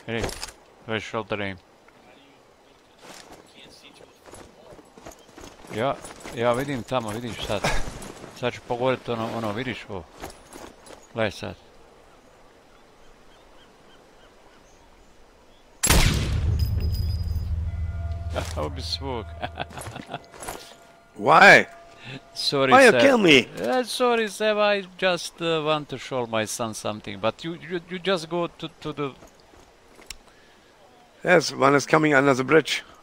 Hey, where's shoulder aim? Ja vidim tamo, vidiš sad. Sad ću pogoditi ono, vidiš ovo. Gledaj sad. Ovo bi svog. Why? Sorry, Why you Seb. kill me? Sorry, Seb. I just want to show my son something. But you just go to the... Yes, one is coming under the bridge.